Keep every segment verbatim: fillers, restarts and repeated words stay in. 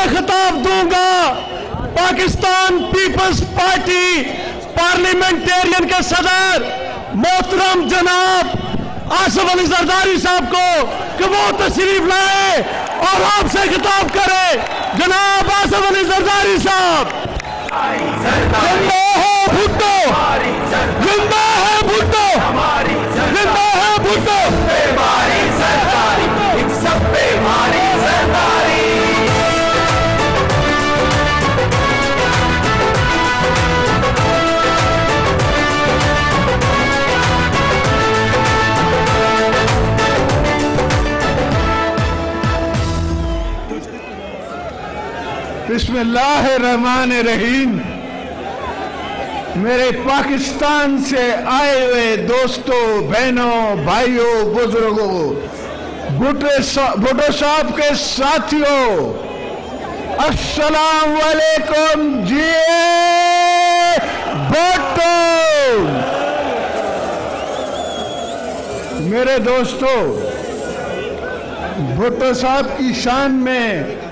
میں خطاب دوں گا پاکستان پیپلز پارٹی پارلیمنٹیرین کے صدر محترم جناب آصف علی زرداری صاحب کو کہ وہ تشریف لائے اور آپ سے خطاب کرے. جناب آصف علی زرداری صاحب. زندہ ہے بھٹو، زندہ ہے بھٹو، زندہ ہے بھٹو. بسم اللہ الرحمن الرحیم. میرے پاکستان سے آئے ہوئے دوستوں، بہنوں، بھائیوں، بزرگوں، بھٹو صاحب کے ساتھیوں، السلام علیکم. جی بھٹو. میرے دوستوں، بھٹو صاحب کی شان میں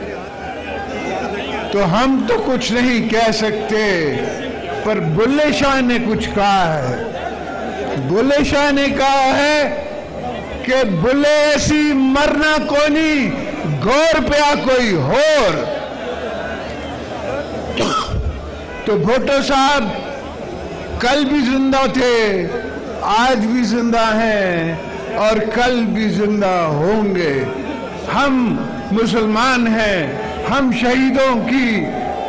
تو ہم تو کچھ نہیں کہہ سکتے، پر بلے شاہ نے کچھ کہا ہے. بلے شاہ نے کہا ہے کہ بلے ایسی مرنا کونی گور پیا کوئی ہور. تو بھٹو صاحب کل بھی زندہ تھے، آج بھی زندہ ہیں اور کل بھی زندہ ہوں گے. ہم مسلمان ہیں، ہم شہیدوں کی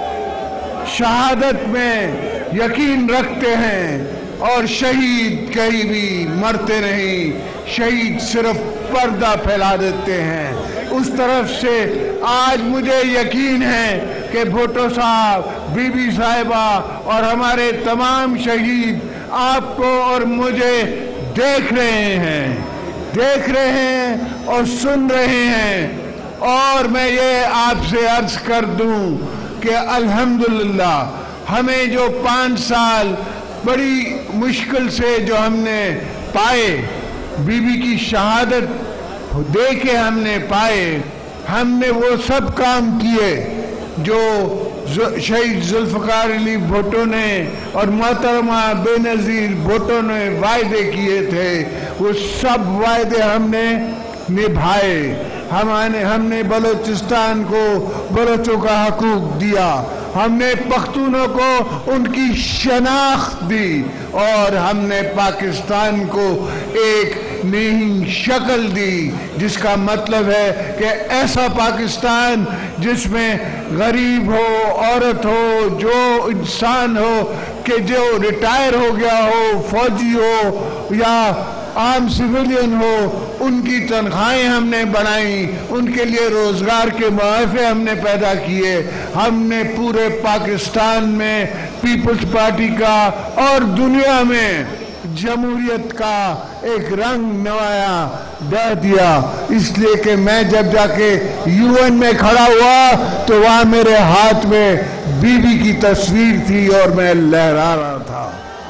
شہادت میں یقین رکھتے ہیں اور شہید کہیں بھی مرتے نہیں، شہید صرف پردہ پھیلا دیتے ہیں. اس طرف سے آج مجھے یقین ہے کہ بھٹو صاحب، بی بی صاحبہ اور ہمارے تمام شہید آپ کو اور مجھے دیکھ رہے ہیں دیکھ رہے ہیں اور سن رہے ہیں. اور میں یہ آپ سے عرض کر دوں کہ الحمدللہ ہمیں جو پانچ سال بڑی مشکل سے جو ہم نے پائے، بی بی کی شہادت دے کے ہم نے پائے، ہم نے وہ سب کام کیے جو شہید ذوالفقار علی بھٹو نے اور محترمہ بے نظیر بھٹو نے وعدے کیے تھے. وہ سب وعدے ہم نے نبھائے. ہم نے بلوچستان کو بلوچوں کا حقوق دیا، ہم نے پختونوں کو ان کی شناخت دی، اور ہم نے پاکستان کو ایک نئی شکل دی، جس کا مطلب ہے کہ ایسا پاکستان جس میں غریب ہو، عورت ہو، جو انسان ہو کہ جو ریٹائر ہو گیا ہو، فوجی ہو یا عام سویلین ہو، ان کی تنخواہیں ہم نے بڑھائیں، ان کے لیے روزگار کے مواقع ہم نے پیدا کیے. ہم نے پورے پاکستان میں پیپلز پارٹی کا اور دنیا میں جمہوریت کا ایک رنگ نمایاں دے دیا. اس لیے کہ میں جب جا کے یو این میں کھڑا ہوا تو وہاں میرے ہاتھ میں بی بی کی تصویر تھی اور میں لہرا رہا تھا.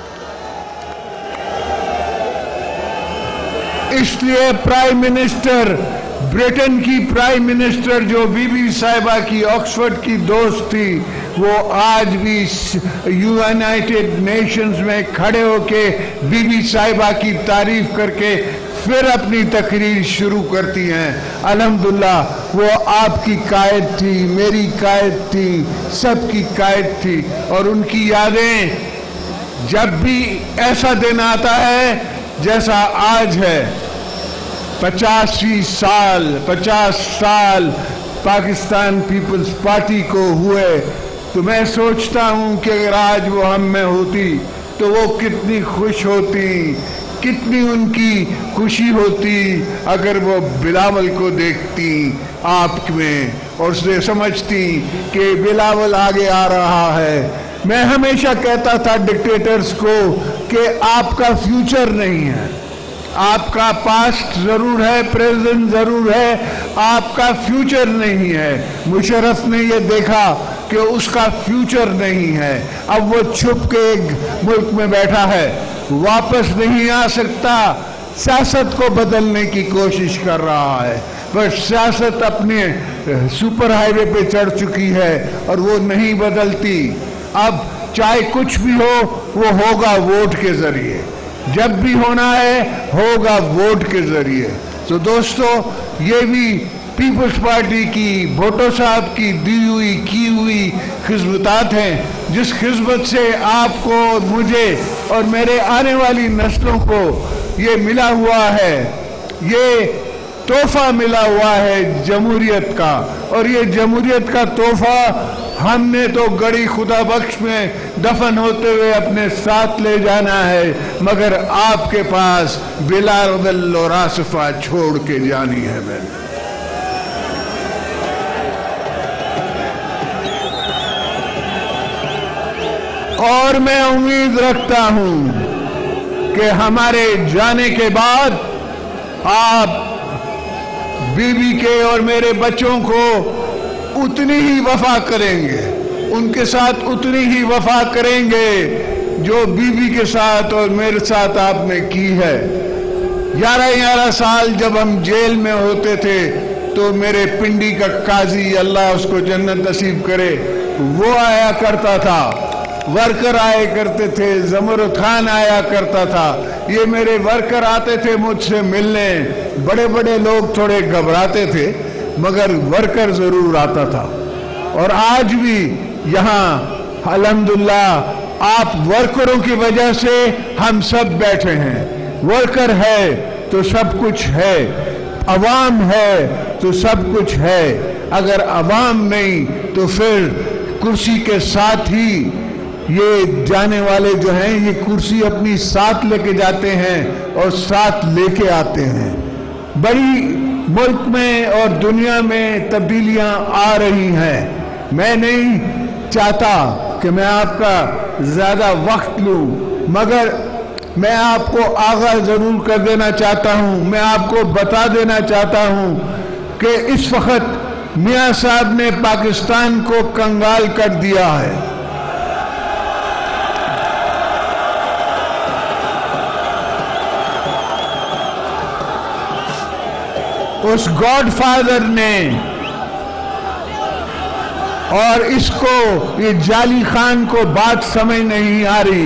اس لیے پرائم منسٹر، برٹن کی پرائم منسٹر جو بی بی صاحبہ کی آکسفورڈ کی دوست تھی، وہ آج بھی یونائٹڈ نیشنز میں کھڑے ہو کے بی بی صاحبہ کی تعریف کر کے پھر اپنی تقریر شروع کرتی ہیں. الحمدللہ وہ آپ کی قائد تھی، میری قائد تھی، سب کی قائد تھی، اور ان کی یادیں جب بھی ایسا دن آتا ہے جیسا آج ہے، پچاسی سال پچاس سال پاکستان پیپلز پارٹی کو ہوئے، تو میں سوچتا ہوں کہ اگر آج وہ ہم میں ہوتی تو وہ کتنی خوش ہوتی، کتنی ان کی خوشی ہوتی اگر وہ بلاول کو دیکھتی آپ میں اور اسے سمجھتی کہ بلاول آگے آ رہا ہے. میں ہمیشہ کہتا تھا ڈکٹیٹرز کو کہ آپ کا فیوچر نہیں ہے، آپ کا پاسٹ ضرور ہے، پریزنٹ ضرور ہے، آپ کا فیوچر نہیں ہے. مشرف نے یہ دیکھا کہ اس کا فیوچر نہیں ہے. اب وہ چھپ کے ایک ملک میں بیٹھا ہے، واپس نہیں آ سکتا، سیاست کو بدلنے کی کوشش کر رہا ہے. پر سیاست اپنے سپر ہائی وے پہ چڑھ چکی ہے اور وہ نہیں بدلتی. اب چاہے کچھ بھی ہو وہ ہوگا ووٹ کے ذریعے، جب بھی ہونا ہے ہوگا ووٹ کے ذریعے. تو دوستو یہ بھی پیپلز پارٹی کی، بھٹو صاحب کی دی ہوئی کی ہوئی خدمات ہیں، جس خدمت سے آپ کو، مجھے اور میرے آنے والی نسلوں کو یہ ملا ہوا ہے، یہ تحفہ ملا ہوا ہے جمہوریت کا. اور یہ جمہوریت کا تحفہ ہم نے تو گڑی خدا بخش میں دفن ہوتے ہوئے اپنے ساتھ لے جانا ہے، مگر آپ کے پاس بلال اور آصفہ چھوڑ کے جانی ہے. میں اور میں امید رکھتا ہوں کہ ہمارے جانے کے بعد آپ بیوی کے اور میرے بچوں کو اتنی ہی وفا کریں گے، ان کے ساتھ اتنی ہی وفا کریں گے جو بیوی کے ساتھ اور میرے ساتھ آپ نے کی ہے. گیارہ گیارہ سال جب ہم جیل میں ہوتے تھے تو میرے پنڈی کا قاضی، اللہ اس کو جنت نصیب کرے، وہ آیا کرتا تھا، ورکر آئے کرتے تھے، زمرد خان آیا کرتا تھا. یہ میرے ورکر آتے تھے مجھ سے ملنے، بڑے بڑے لوگ تھوڑے گھبراتے تھے مگر ورکر ضرور آتا تھا. اور آج بھی یہاں الحمدللہ آپ ورکروں کی وجہ سے ہم سب بیٹھے ہیں. ورکر ہے تو سب کچھ ہے، عوام ہے تو سب کچھ ہے. اگر عوام نہیں تو پھر کرسی کے ساتھ ہی یہ جانے والے جو ہیں یہ کرسی اپنی ساتھ لے کے جاتے ہیں اور ساتھ لے کے آتے ہیں. بڑی ملک میں اور دنیا میں تبدیلیاں آ رہی ہیں. میں نہیں چاہتا کہ میں آپ کا زیادہ وقت لوں، مگر میں آپ کو آگاہ ضرور کر دینا چاہتا ہوں، میں آپ کو بتا دینا چاہتا ہوں کہ اس وقت میاں صاحب نے پاکستان کو کنگال کر دیا ہے. اس گاڈ فادر نے اور اس کو یہ جعلی خان کو بات سمجھ نہیں آ رہی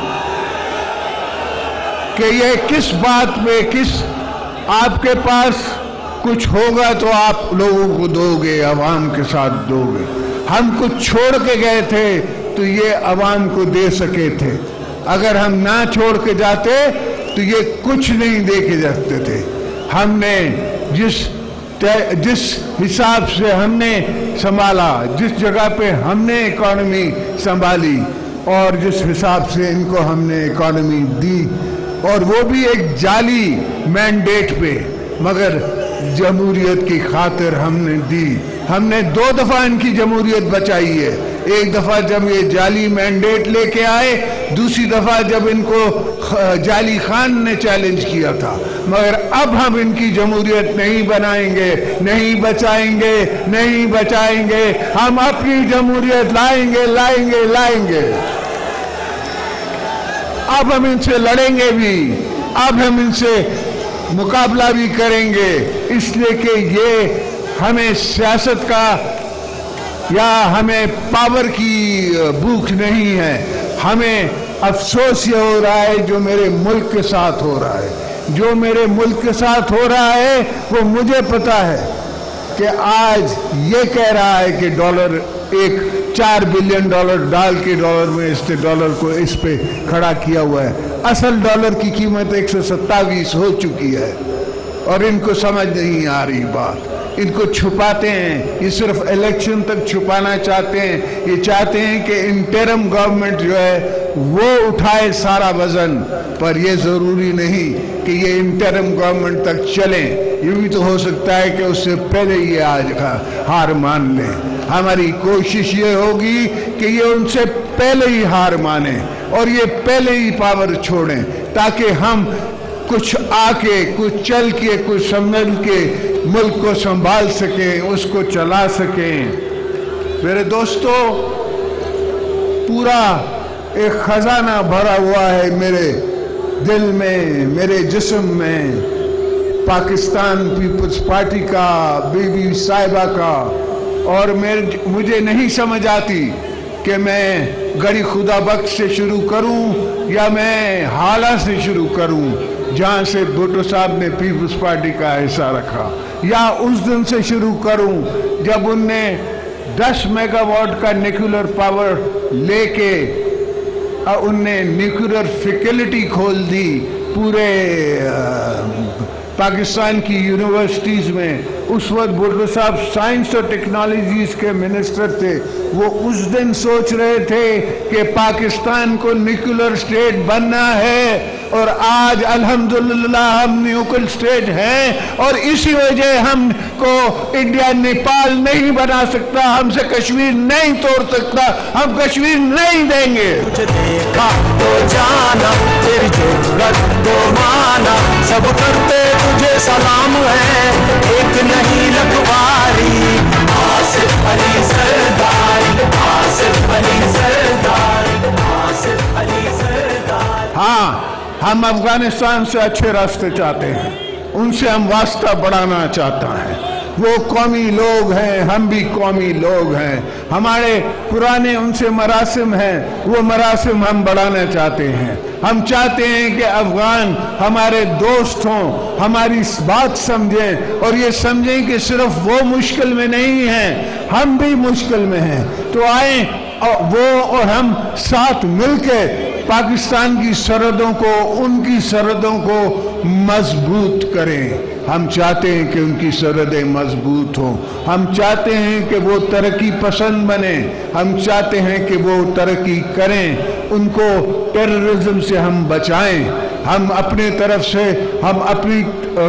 کہ یہ کس بات میں، کس آپ کے پاس کچھ ہوگا تو آپ لوگوں کو دو گے، عوام کے ساتھ دو گے. ہم کچھ چھوڑ کے گئے تھے تو یہ عوام کو دے سکے تھے، اگر ہم نہ چھوڑ کے جاتے تو یہ کچھ نہیں دے کے جاتے تھے. ہم نے جس جس حساب سے ہم نے سنبھالا، جس جگہ پہ ہم نے اکانومی سنبھالی اور جس حساب سے ان کو ہم نے اکانومی دی، اور وہ بھی ایک جعلی مینڈیٹ پہ، مگر جمہوریت کی خاطر ہم نے دی. ہم نے دو دفعہ ان کی جمہوریت بچائی ہے. ایک دفعہ جب یہ جعلی مینڈیٹ لے کے آئے، دوسری دفعہ جب ان کو جعلی خان نے چیلنج کیا تھا. مگر اب ہم ان کی جمہوریت نہیں بنائیں گے، نہیں بچائیں گے، نہیں بچائیں گے. ہم اپنی جمہوریت لائیں گے، لائیں گے، لائیں گے. اب ہم ان سے لڑیں گے بھی، اب ہم ان سے مقابلہ بھی کریں گے، اس لیے کہ یہ ہمیں سیاست کا یا ہمیں پاور کی بھوک نہیں ہے. ہمیں افسوس یہ ہو رہا ہے جو میرے ملک کے ساتھ ہو رہا ہے. جو میرے ملک کے ساتھ ہو رہا ہے وہ مجھے پتا ہے کہ آج یہ کہہ رہا ہے کہ ڈالر ایک چار بلین ڈالر ڈال کے ڈالر میں اس نے ڈالر کو اس پہ کھڑا کیا ہوا ہے. اصل ڈالر کی قیمت ایک سو ستاویس ہو چکی ہے اور ان کو سمجھ نہیں آ رہی بات. ان کو چھپاتے ہیں، یہ صرف الیکشن تک چھپانا چاہتے ہیں. یہ چاہتے ہیں کہ انٹرم گورنمنٹ جو ہے وہ اٹھائے سارا وزن، پر یہ ضروری نہیں کہ یہ انٹرم گورنمنٹ تک چلیں. یہ بھی تو ہو سکتا ہے کہ اس سے پہلے یہ آج ہار مان لیں. ہماری کوشش یہ ہوگی کہ یہ ان سے پہلے ہی ہار مانیں اور یہ پہلے ہی پاور چھوڑیں، تاکہ ہم کچھ آ کے، کچھ چل کے، کچھ سنبھل کے ملک کو سنبھال سکیں، اس کو چلا سکیں. میرے دوستو، پورا ایک خزانہ بھرا ہوا ہے میرے دل میں، میرے جسم میں. पाकिस्तान पीपल्स पार्टी का, बीबी साहिबा का, और मेरे मुझे नहीं समझ आती कि मैं गड़ी खुदा बख्श से शुरू करूं या मैं हाला से शुरू करूं, जहां से भुट्टो साहब ने पीपल्स पार्टी का हिस्सा रखा, या उस दिन से शुरू करूं जब उनने दस मेगावाट का न्यूक्लियर पावर लेके उनने न्यूक्लियर फैसिलिटी खोल दी पूरे पाकिस्तान की यूनिवर्सिटीज़ में। उस वक्त भुट्टो साहब साइंस और टेक्नोलॉजीज़ के मिनिस्टर थे। वो उस दिन सोच रहे थे कि पाकिस्तान को न्यूक्लियर स्टेट बनना है, और आज अल्हम्दुलिल्लाह हम न्यूक्लियर स्टेट हैं, और इसी वजह हमको इंडिया नेपाल नहीं बना सकता, हमसे कश्मीर नहीं तोड़ सकता, हम कश्मीर नहीं देंगे। तुझे देखा तो जाना, तेरी जरूरत तो माना, सब करते तुझे सलाम है, एक नहीं लखवारी। आसिफ अली सरदार, आसिफ अली सरदार, आसिफ अली सरदार। हाँ, हम अफगानिस्तान से अच्छे रास्ते चाहते हैं, उनसे हम वास्ता बढ़ाना चाहता है। वो कौमी लोग हैं, हम भी कौमी लोग हैं, हमारे पुराने उनसे मरासिम हैं, वो मरासिम हम बढ़ाना चाहते हैं। हम चाहते हैं कि अफगान हमारे दोस्त हों, हमारी बात समझें, और ये समझें कि सिर्फ वो मुश्किल में नहीं हैं, हम भी मुश्किल में हैं। तो आए वो और हम साथ मिलके पाकिस्तान की सरहदों को, उनकी सरहदों को मजबूत करें। हम चाहते हैं कि उनकी सरहदें मजबूत हों, हम चाहते हैं कि वो तरक्की पसंद बने, हम चाहते हैं कि वो तरक्की करें, उनको टेररिज्म से हम बचाएं। हम अपने तरफ से, हम अपनी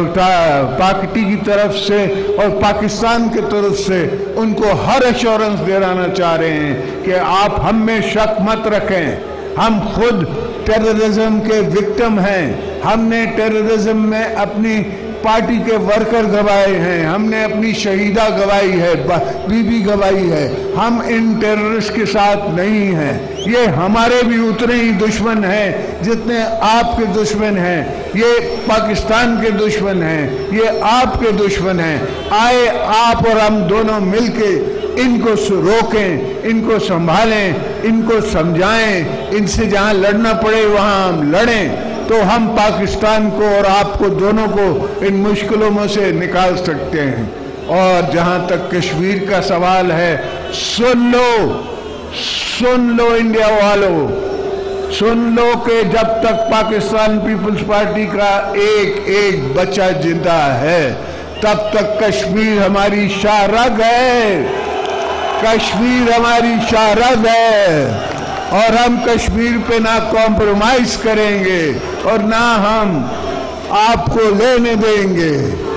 पार्टी की तरफ से और पाकिस्तान की तरफ से उनको हर एश्योरेंस दिलाना चाह रहे हैं कि आप हम में शक मत रखें, हम खुद टेररिज्म के विक्टिम हैं, हमने टेररिज्म में अपनी पार्टी के वर्कर गवाए हैं, हमने अपनी शहीदा गवाई है, बीबी गवाई है, हम इन टेररिस्ट के साथ नहीं हैं। ये हमारे भी उतने ही दुश्मन हैं जितने आपके दुश्मन हैं, ये पाकिस्तान के दुश्मन हैं, ये आपके दुश्मन हैं। आए आप और हम दोनों मिलके इनको रोकें, इनको संभालें, इनको समझाएं, इनसे जहां लड़ना पड़े वहां हम लड़ें, तो हम पाकिस्तान को और आपको दोनों को इन मुश्किलों में से निकाल सकते हैं। और जहां तक कश्मीर का सवाल है, सुन लो, सुन लो इंडिया वालों, सुन लो कि जब तक पाकिस्तान पीपल्स पार्टी का एक एक बच्चा जिंदा है, तब तक कश्मीर हमारी शाहरग है, कश्मीर हमारी शाहरग है, और हम कश्मीर पे ना कॉम्प्रोमाइज करेंगे और ना हम आपको लेने देंगे।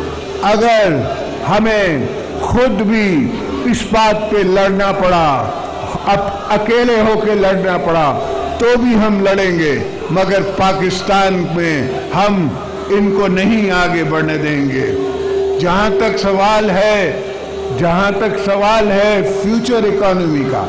अगर हमें खुद भी इस बात पे लड़ना पड़ा, अब अकेले होके लड़ना पड़ा, तो भी हम लड़ेंगे, मगर पाकिस्तान में हम इनको नहीं आगे बढ़ने देंगे। जहां तक सवाल है, जहां तक सवाल है फ्यूचर इकोनॉमी का,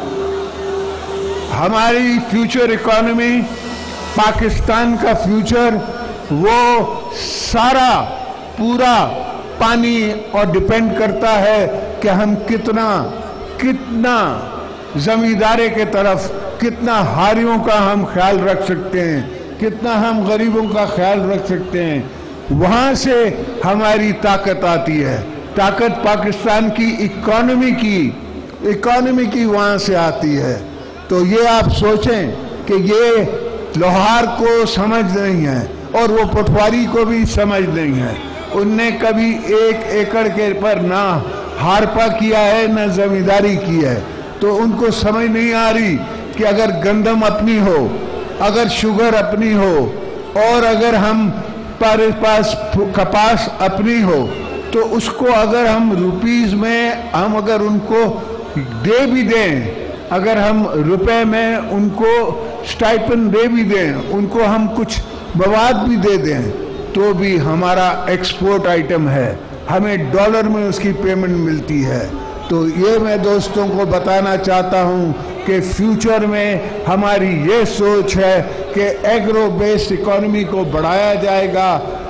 हमारी फ्यूचर इकोनॉमी, पाकिस्तान का फ्यूचर, वो सारा पूरा पानी और डिपेंड करता है कि हम कितना कितना जमींदारे के तरफ, कितना हारियों का हम ख्याल रख सकते हैं, कितना हम गरीबों का ख्याल रख सकते हैं। वहाँ से हमारी ताकत आती है, ताकत पाकिस्तान की इकोनॉमी की इकोनॉमी की वहाँ से आती है। तो ये आप सोचें कि ये लोहार को समझ नहीं है और वो पटवारी को भी समझ नहीं है। उनने कभी एक एकड़ के पर ना हारपा किया है, ना जमींदारी की है, तो उनको समझ नहीं आ रही कि अगर गंदम अपनी हो, अगर शुगर अपनी हो, और अगर हम पर पास कपास अपनी हो, तो उसको अगर हम रुपीस में हम अगर उनको दे भी दें, अगर हम रुपए में उनको स्टाइपेंड दे भी दें, उनको हम कुछ मवाद भी दे दें, तो भी हमारा एक्सपोर्ट आइटम है, हमें डॉलर में उसकी पेमेंट मिलती है। तो ये मैं दोस्तों को बताना चाहता हूँ कि फ्यूचर में हमारी ये सोच है कि एग्रो बेस्ड इकोनॉमी को बढ़ाया जाएगा,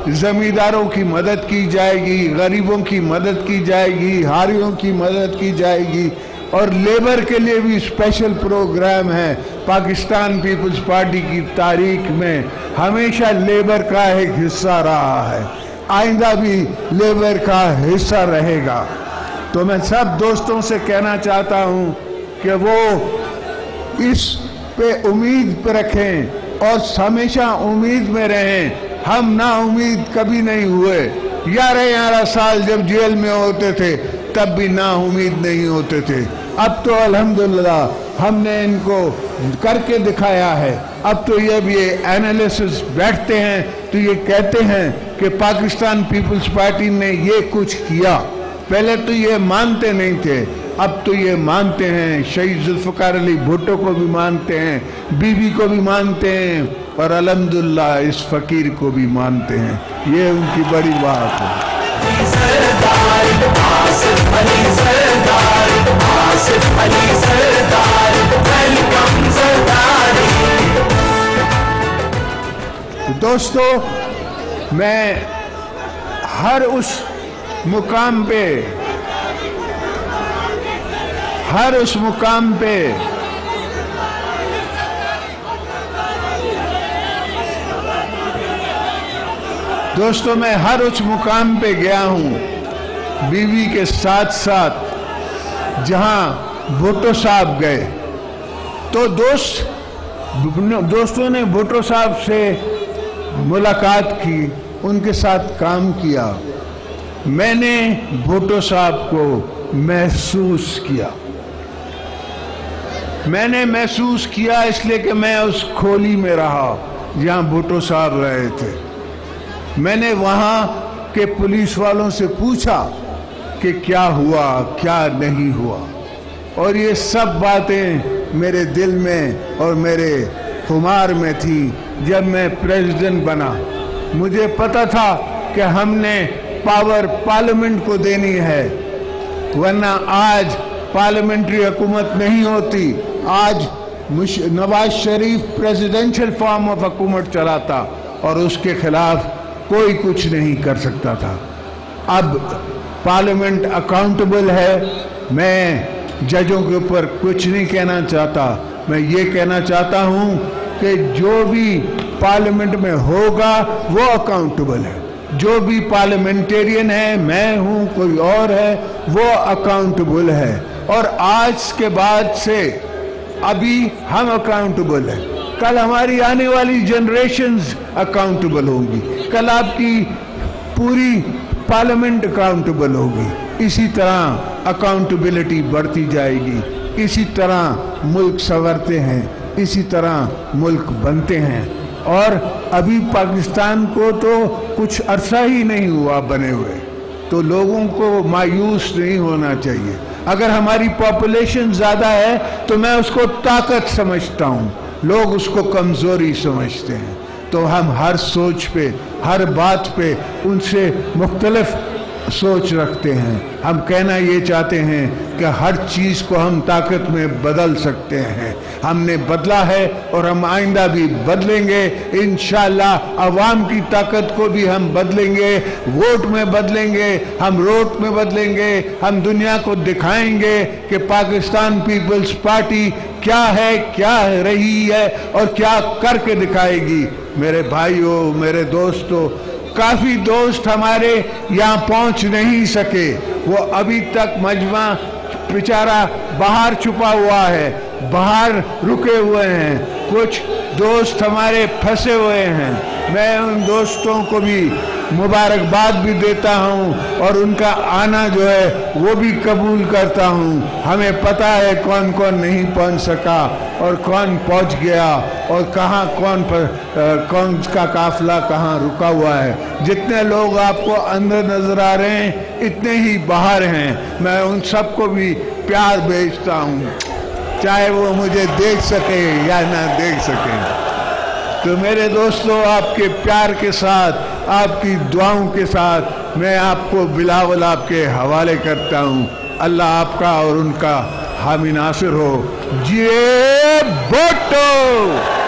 ज़मींदारों की मदद की जाएगी, गरीबों की मदद की जाएगी, हारियों की मदद की जाएगी, और लेबर के लिए भी स्पेशल प्रोग्राम है। पाकिस्तान पीपल्स पार्टी की तारीख में हमेशा लेबर का एक हिस्सा रहा है, आइंदा भी लेबर का हिस्सा रहेगा। तो मैं सब दोस्तों से कहना चाहता हूँ कि वो इस पे उम्मीद पे रखें और हमेशा उम्मीद में रहें। हम ना उम्मीद कभी नहीं हुए। ग्यारह ग्यारह साल जब जेल में होते थे तब भी ना उम्मीद नहीं होते थे। अब तो अल्हम्दुलिल्लाह हमने इनको करके दिखाया है। अब तो ये भी एनालिसिस बैठते हैं तो ये कहते हैं कि पाकिस्तान पीपल्स पार्टी ने ये कुछ किया। पहले तो ये मानते नहीं थे, अब तो ये मानते हैं। शहीद जुल्फ़िकार अली भुट्टो को भी मानते हैं, बीबी को भी मानते हैं, और अल्हम्दुलिल्लाह इस फकीर को भी मानते हैं। ये उनकी बड़ी बात है। दोस्तों, मैं हर उस मुकाम पे हर उस मुकाम पे दोस्तों मैं हर उस मुकाम पे गया हूँ बीवी के साथ साथ जहाँ भुट्टो साहब गए। तो दोस्त दोस्तों ने भुट्टो साहब से मुलाकात की, उनके साथ काम किया। मैंने भुट्टो साहब को महसूस किया। मैंने महसूस किया इसलिए कि मैं उस खोली में रहा जहाँ भुट्टो साहब रहे थे। मैंने वहाँ के पुलिस वालों से पूछा कि क्या हुआ, क्या नहीं हुआ, और ये सब बातें मेरे दिल में और मेरे खुमार में थी। जब मैं प्रेसिडेंट बना, मुझे पता था कि हमने पावर पार्लियामेंट को देनी है, वरना आज पार्लियामेंट्री हुकूमत नहीं होती। आज Nawaz Sharif presidential form of हुकूमत चलाता और उसके खिलाफ कोई कुछ नहीं कर सकता था। अब पार्लियामेंट अकाउंटेबल है। मैं जजों के ऊपर कुछ नहीं कहना चाहता, मैं ये कहना चाहता हूँ कि जो भी पार्लियामेंट में होगा वो अकाउंटेबल है। जो भी पार्लियामेंटेरियन है, मैं हूँ, कोई और है, वो अकाउंटेबल है। और आज के बाद से अभी हम अकाउंटेबल हैं, कल हमारी आने वाली जनरेशन्स अकाउंटेबल होंगी, कल आपकी पूरी पार्लियामेंट अकाउंटेबल होगी। इसी तरह अकाउंटेबिलिटी बढ़ती जाएगी। इसी तरह मुल्क संवरते हैं, इसी तरह मुल्क बनते हैं। और अभी पाकिस्तान को तो कुछ अरसा ही नहीं हुआ बने हुए, तो लोगों को मायूस नहीं होना चाहिए। अगर हमारी पॉपुलेशन ज़्यादा है तो मैं उसको ताकत समझता हूँ, लोग उसको कमज़ोरी समझते हैं। तो हम हर सोच पे, हर बात पे उनसे मुख्तलिफ सोच रखते हैं। हम कहना ये चाहते हैं कि हर चीज़ को हम ताकत में बदल सकते हैं। हमने बदला है और हम आइंदा भी बदलेंगे इंशाअल्लाह। अवाम की ताकत को भी हम बदलेंगे, वोट में बदलेंगे, हम रोड में बदलेंगे। हम दुनिया को दिखाएंगे कि पाकिस्तान पीपल्स पार्टी क्या है, क्या रही है और क्या करके दिखाएगी। मेरे भाइयों, मेरे दोस्तों, काफ़ी दोस्त हमारे यहाँ पहुँच नहीं सके, वो अभी तक मजमा बेचारा बाहर छुपा हुआ है, बाहर रुके हुए हैं। कुछ दोस्त हमारे फंसे हुए हैं। मैं उन दोस्तों को भी मुबारकबाद भी देता हूँ और उनका आना जो है वो भी कबूल करता हूँ। हमें पता है कौन कौन नहीं पहुँच सका और कौन पहुँच गया और कहाँ कौन पर, आ, कौन का काफिला कहाँ रुका हुआ है। जितने लोग आपको अंदर नजर आ रहे हैं इतने ही बाहर हैं। मैं उन सबको भी प्यार भेजता हूँ, चाहे वो मुझे देख सके या ना देख सके। तो मेरे दोस्तों, आपके प्यार के साथ, आपकी दुआओं के साथ मैं आपको बिलावल आपके हवाले करता हूँ। अल्लाह आपका और उनका हामी नासिर हो। जिए भुट्टो।